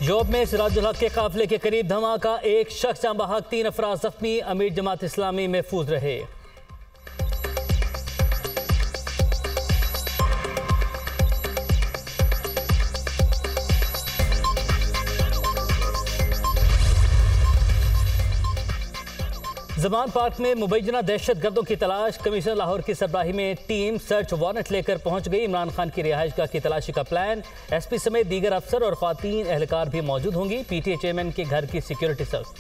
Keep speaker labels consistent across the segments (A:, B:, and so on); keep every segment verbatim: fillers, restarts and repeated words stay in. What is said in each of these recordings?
A: जोब में सिराजुल हक के काफिले के करीब धमाका, एक शख्स जाँ बहक, तीन अफराद जख्मी। अमीर जमात इस्लामी महफूज रहे। जमान पार्क में मुबैना दहशत गर्दों की तलाश, कमिश्नर लाहौर की सरबराही में टीम सर्च वारंट लेकर पहुंच गई। इमरान खान की रिहाइशगाह की तलाशी का प्लान, एसपी समेत दीगर अफसर और खातीन एहलकार भी मौजूद होंगी। पीटीए चेयरमैन के घर की सिक्योरिटी सर्च।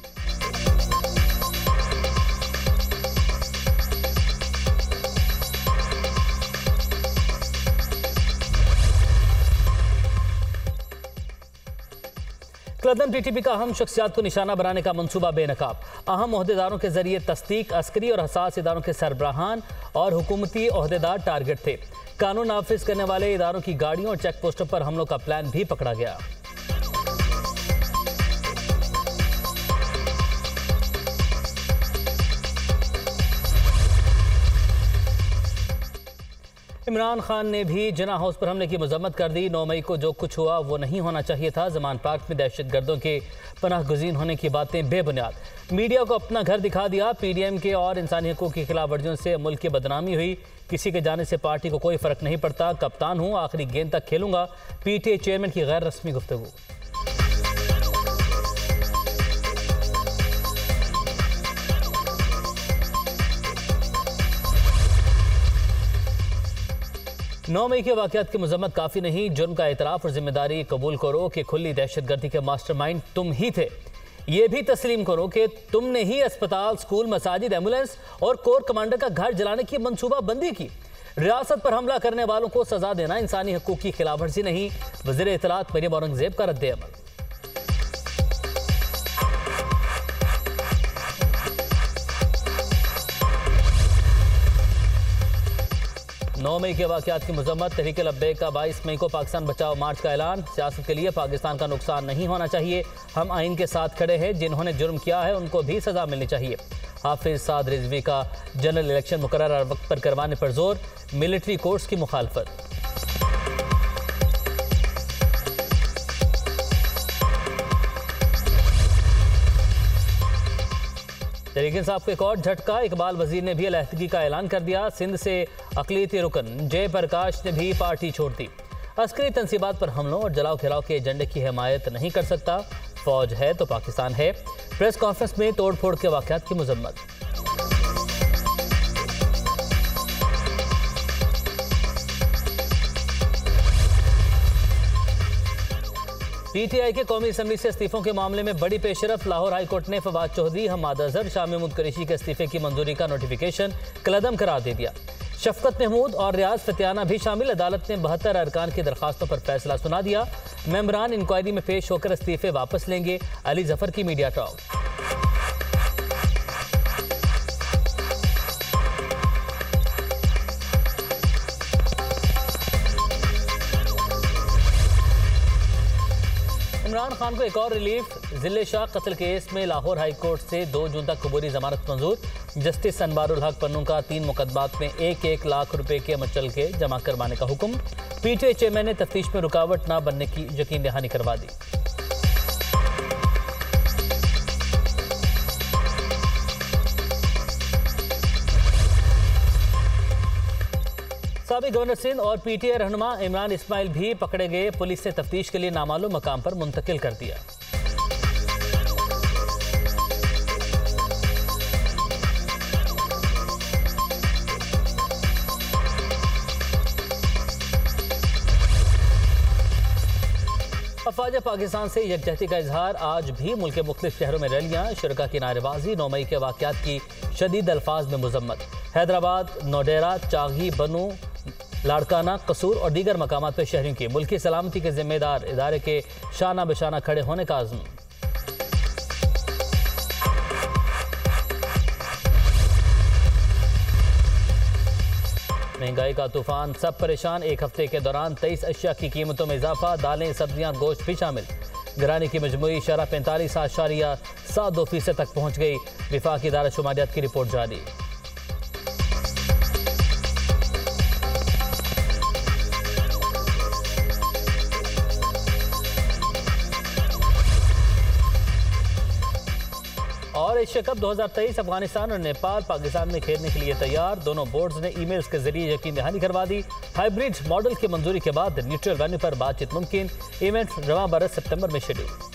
A: कलदम टीटीपी का अहम शख्सियात को निशाना बनाने का मंसूबा बेनकाब, अहम ओहदेदारों के जरिए तस्दीक, अस्करी और हसास इदारों के सरबराहान और हुकूमती ओहदेदार टारगेट थे। कानून नाफिज करने वाले इदारों की गाड़ियों और चेक पोस्टों पर हमलों का प्लान भी पकड़ा गया। इमरान खान ने भी जिना हाउस पर हमले की मजम्मत कर दी। नौ मई को जो कुछ हुआ वो नहीं होना चाहिए था। जमान पार्क में दहशत गर्दों के पनाह गुज़ीन होने की बातें बेबुनियाद। मीडिया को अपना घर दिखा दिया। पीडीएम के और इंसानी हकूक़ की खिलाफ वर्जियों से मुल्क की बदनामी हुई। किसी के जाने से पार्टी को कोई फ़र्क नहीं पड़ता। कप्तान हूँ, आखिरी गेंद तक खेलूंगा। पीटीए चेयरमैन की गैर रस्मी गुफ्तगू। नौ मई के वाक़यात की मजम्मत काफ़ी नहीं, जुर्म का एतराफ़ और जिम्मेदारी कबूल करो कि खुली दहशतगर्दी के मास्टरमाइंड तुम ही थे। ये भी तस्लीम करो कि तुमने ही अस्पताल, स्कूल, मसाजिद, एम्बुलेंस और कोर कमांडर का घर जलाने की मनसूबा बंदी की। रियासत पर हमला करने वालों को सजा देना इंसानी हकूक़ की खिलाफ वर्जी नहीं। वज़ीर इत्तलात मरियम औरंगज़ेब का रद्द-ए-अमल। नौ मई के वाक़यात की मजम्मत, तहरीक लब्बैक का बाईस मई को पाकिस्तान बचाओ मार्च का ऐलान। सियासत के लिए पाकिस्तान का नुकसान नहीं होना चाहिए। हम आइन के साथ खड़े हैं। जिन्होंने जुर्म किया है उनको भी सजा मिलनी चाहिए। हाफिज साद रिजवी का जनरल इलेक्शन मुकर्रर वक्त पर करवाने पर जोर, मिलिट्री कोर्ट्स की मुखालफत। तहरीक इंसाफ को एक और झटका, इकबाल वजीर ने भी अलहदगी का ऐलान कर दिया। सिंध से अक़लियती रुकन जय प्रकाश ने भी पार्टी छोड़ दी। अस्करी तनसीबात पर हमलों और जलाओ खिलाओ के एजेंडे की हिमायत नहीं कर सकता। फौज है तो पाकिस्तान है। प्रेस कॉन्फ्रेंस में तोड़ फोड़ के वाक़यात की मजम्मत। पीटीआई के कौमी असम्बली से इस्तीफों के मामले में बड़ी पेशरफ। लाहौर हाई कोर्ट ने फवाद चौधरी, हम्माद अजहर, शाह महमूद कुरैशी के इस्तीफे की मंजूरी का नोटिफिकेशन कलअदम करार दे दिया। शफकत महमूद और रियाज फतियाना भी शामिल। अदालत ने बहत्तर अरकान की दरखास्तों पर फैसला सुना दिया। मेंबरान इंक्वायरी में पेश होकर इस्तीफे वापस लेंगे। अली जफर की मीडिया टॉक। इमरान खान को एक और रिलीफ, जिले शाह कत्ल केस में लाहौर हाई कोर्ट से दो जून तक कबूरी जमानत मंजूर। जस्टिस अनवारुल हक पन्नू का तीन मुकदमात में एक एक लाख रुपए के मचल के जमा करवाने का हुक्म। पीटीए चेयरमैन ने तफ्तीश में रुकावट न बनने की यकीन दहानी करवा दी। साबिक गवर्नर सिंध और पीटीआई रहनुमा इमरान इस्माइल भी पकड़े गए। पुलिस ने तफ्तीश के लिए नामालूम मकाम पर मुंतकिल कर दिया। अफवाज पाकिस्तान से यकजहती का इजहार, आज भी मुल्क के मुख्तलिफ शहरों में रैलियां, शुरका की नारेबाजी। नौ मई के वाक़यात की शदीद अल्फाज में मजम्मत। हैदराबाद, नोडेरा, चागी, बनू, लाड़काना, कसूर और दीगर मकामात पर शहरियों की मुल्की सलामती के जिम्मेदार इदारे के शाना बशाना खड़े होने का आज़म। महंगाई का तूफान, सब परेशान। एक हफ्ते के दौरान तेईस अशिया की कीमतों में इजाफा। दालें, सब्जियां, गोश्त भी शामिल। गिरानी की मजमूई शरह पैंतालीस आशारिया सात दो फीसद तक पहुँच गई। विफाकी इदारा शुमारियात की रिपोर्ट जारी। और एशिया कप दो हज़ार तेईस अफगानिस्तान और नेपाल पाकिस्तान में खेलने के लिए तैयार। दोनों बोर्ड्स ने ईमेल्स के जरिए यकीन दहानी करवा दी। हाइब्रिड मॉडल की मंजूरी के बाद न्यूट्रल वेन्यू पर बातचीत मुमकिन। इवेंट रवां बरस सितंबर में शेड्यूल।